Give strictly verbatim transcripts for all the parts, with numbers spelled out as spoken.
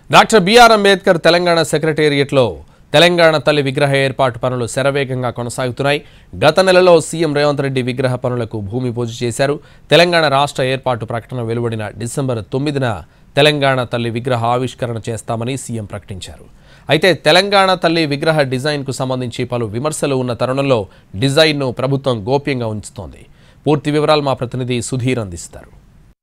Doctor BR Ambedkar Telangana సెక్రటేరియట్లో తెలంగాణ తల్లి విగ్రహ ఏర్పాటు పనులు శరవేగంగా కొనసాగుతున్నాయి. గత నెలలో సీఎం రేవంత్ రెడ్డి విగ్రహ పనులకు భూమి పూజ చేశారు. తెలంగాణ రాష్ట్ర ఏర్పాటు ప్రకటన వెలువడిన డిసెంబర్ తొమ్మిదిన తెలంగాణ తల్లి విగ్రహ ఆవిష్కరణ చేస్తామని సీఎం ప్రకటించారు. అయితే తెలంగాణ తల్లి విగ్రహ డిజైన్కు సంబంధించి పలు విమర్శలు ఉన్న తరుణంలో డిజైన్ను ప్రభుత్వం గోప్యంగా ఉంచుతోంది. పూర్తి వివరాలు మా ప్రతినిధి సుధీర్ అందిస్తారు.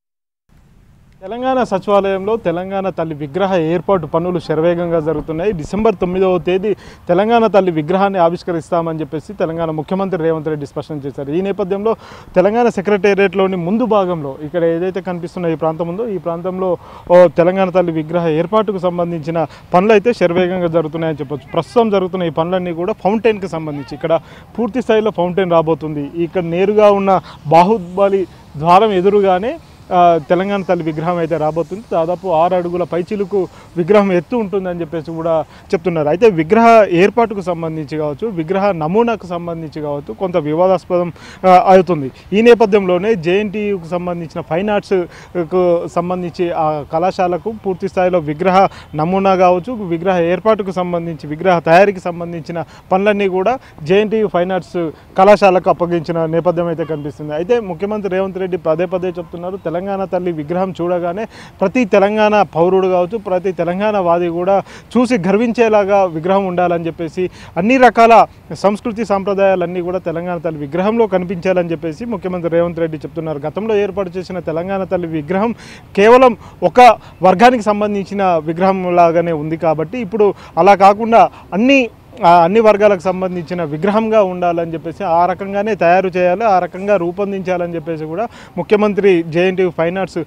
తెలంగాణ సచివాలయంలో తెలంగాణ తల్లి విగ్రహ ఏర్పాటు పనులు శరవేగంగా జరుగుతున్నాయి. డిసెంబర్ తొమ్మిదవ తేదీ తెలంగాణ తల్లి విగ్రహాన్ని ఆవిష్కరిస్తామని చెప్పేసి తెలంగాణ ముఖ్యమంత్రి రేవంత్ రెడ్డి స్పష్టం చేశారు. ఈ నేపథ్యంలో తెలంగాణ సెక్రటేరియట్లోని ముందు భాగంలో ఇక్కడ ఏదైతే కనిపిస్తున్న ఈ ప్రాంతం ఉందో ఈ ప్రాంతంలో తెలంగాణ తల్లి విగ్రహ ఏర్పాటుకు సంబంధించిన పనులు అయితే శరవేగంగా జరుగుతున్నాయని చెప్పొచ్చు. ప్రస్తుతం జరుగుతున్న ఈ పనులన్నీ కూడా ఫౌంటైన్కి సంబంధించి ఇక్కడ పూర్తి స్థాయిలో ఫౌంటైన్ రాబోతుంది. ఇక్కడ నేరుగా ఉన్న బాహుబలి ద్వారం ఎదురుగానే తెలంగాణ తల్లి విగ్రహం అయితే రాబోతుంది. దాదాపు ఆరు అడుగుల పైచిలుకు విగ్రహం ఎత్తు ఉంటుందని చెప్పేసి కూడా చెప్తున్నారు. అయితే విగ్రహ ఏర్పాటుకు సంబంధించి కావచ్చు, విగ్రహ నమూనాకు సంబంధించి కావచ్చు కొంత వివాదాస్పదం అవుతుంది. ఈ నేపథ్యంలోనే జేఎన్టీయూకు సంబంధించిన ఫైన్ ఆర్ట్స్కు సంబంధించి ఆ కళాశాలకు పూర్తి స్థాయిలో విగ్రహ నమూనా కావచ్చు, విగ్రహ ఏర్పాటుకు సంబంధించి విగ్రహ తయారీకి సంబంధించిన పనులన్నీ కూడా జేఎన్టీయూ ఫైన్ ఆర్ట్స్ కళాశాలకు అప్పగించిన నేపథ్యం అయితే కనిపిస్తుంది. అయితే ముఖ్యమంత్రి రేవంత్ రెడ్డి పదే పదే చెప్తున్నారు, తెలంగాణ తల్లి విగ్రహం చూడగానే ప్రతి తెలంగాణ పౌరుడు కావచ్చు, ప్రతి తెలంగాణ వాది కూడా చూసి గర్వించేలాగా విగ్రహం ఉండాలని చెప్పేసి అన్ని రకాల సంస్కృతి సాంప్రదాయాలన్నీ కూడా తెలంగాణ తల్లి విగ్రహంలో కనిపించాలని చెప్పేసి ముఖ్యమంత్రి రేవంత్ రెడ్డి చెప్తున్నారు. గతంలో ఏర్పాటు చేసిన తెలంగాణ తల్లి విగ్రహం కేవలం ఒక వర్గానికి సంబంధించిన విగ్రహం లాగానే ఉంది. కాబట్టి ఇప్పుడు అలా కాకుండా అన్ని అన్ని వర్గాలకు సంబంధించిన విగ్రహంగా ఉండాలని చెప్పేసి ఆ రకంగానే తయారు చేయాలి, ఆ రకంగా రూపొందించాలని చెప్పేసి కూడా ముఖ్యమంత్రి జేఎన్టీయూ ఫైన్ ఆర్ట్స్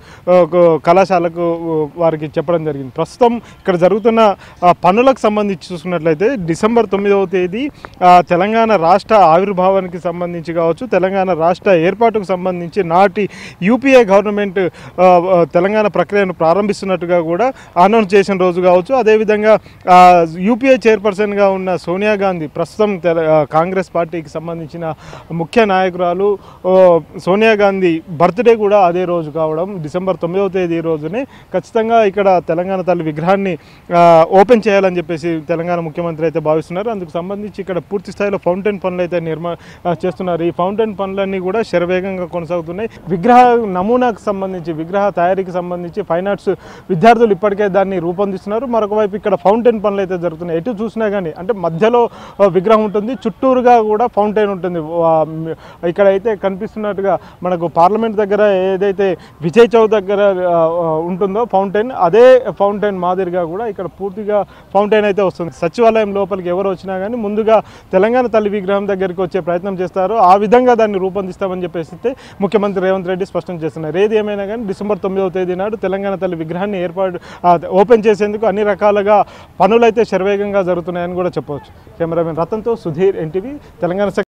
కళాశాలకు వారికి చెప్పడం జరిగింది. ప్రస్తుతం ఇక్కడ జరుగుతున్న పనులకు సంబంధించి చూసుకున్నట్లయితే డిసెంబర్ తొమ్మిదవ తేదీ తెలంగాణ రాష్ట్ర ఆవిర్భావానికి సంబంధించి కావచ్చు, తెలంగాణ రాష్ట్ర ఏర్పాటుకు సంబంధించి నాటి యూపీఏ గవర్నమెంట్ తెలంగాణ ప్రక్రియను ప్రారంభిస్తున్నట్టుగా కూడా అనౌన్స్ చేసిన రోజు కావచ్చు. అదేవిధంగా యూపీఏ చైర్పర్సన్గా ఉన్న సోనియా గాంధీ, ప్రస్తుతం కాంగ్రెస్ పార్టీకి సంబంధించిన ముఖ్య నాయకురాలు సోనియా గాంధీ బర్త్డే కూడా అదే రోజు కావడం, డిసెంబర్ తొమ్మిదవ తేదీ రోజునే ఖచ్చితంగా ఇక్కడ తెలంగాణ తల్లి విగ్రహాన్ని ఓపెన్ చేయాలని చెప్పేసి తెలంగాణ ముఖ్యమంత్రి అయితే భావిస్తున్నారు. అందుకు సంబంధించి ఇక్కడ పూర్తి స్థాయిలో ఫౌంటైన్ పనులు అయితే నిర్మా చేస్తున్నారు. ఈ ఫౌంటైన్ పనులన్నీ కూడా శరవేగంగా కొనసాగుతున్నాయి. విగ్రహ నమూనాకు సంబంధించి, విగ్రహ తయారీకి సంబంధించి ఫైన్ ఆర్ట్స్ విద్యార్థులు ఇప్పటికే దాన్ని రూపొందిస్తున్నారు. మరొక వైపు ఇక్కడ ఫౌంటైన్ పనులు అయితే జరుగుతున్నాయి. ఎటు చూసినా కానీ అంటే మధ్యలో విగ్రహం ఉంటుంది, చుట్టూరుగా కూడా ఫౌంటైన్ ఉంటుంది. ఇక్కడైతే కనిపిస్తున్నట్టుగా మనకు పార్లమెంట్ దగ్గర ఏదైతే విజయ్ చౌక్ దగ్గర ఉంటుందో ఫౌంటైన్, అదే ఫౌంటైన్ మాదిరిగా కూడా ఇక్కడ పూర్తిగా ఫౌంటైన్ అయితే వస్తుంది. సచివాలయం లోపలికి ఎవరు వచ్చినా కానీ ముందుగా తెలంగాణ తల్లి విగ్రహం దగ్గరికి వచ్చే ప్రయత్నం చేస్తారు. ఆ విధంగా దాన్ని రూపొందిస్తామని చెప్పేసి ముఖ్యమంత్రి రేవంత్ రెడ్డి స్పష్టం చేస్తున్నారు. ఏది ఏమైనా కానీ డిసెంబర్ తొమ్మిదవ తేదీ నాడు తెలంగాణ తల్లి విగ్రహాన్ని ఏర్పాటు ఓపెన్ చేసేందుకు అన్ని రకాలుగా పనులైతే శరవేగంగా జరుగుతున్నాయని కూడా చెప్పవచ్చు. కెమెరామెన్ రతన్తో సుధీర్, ఎన్టీవీ, తెలంగాణ.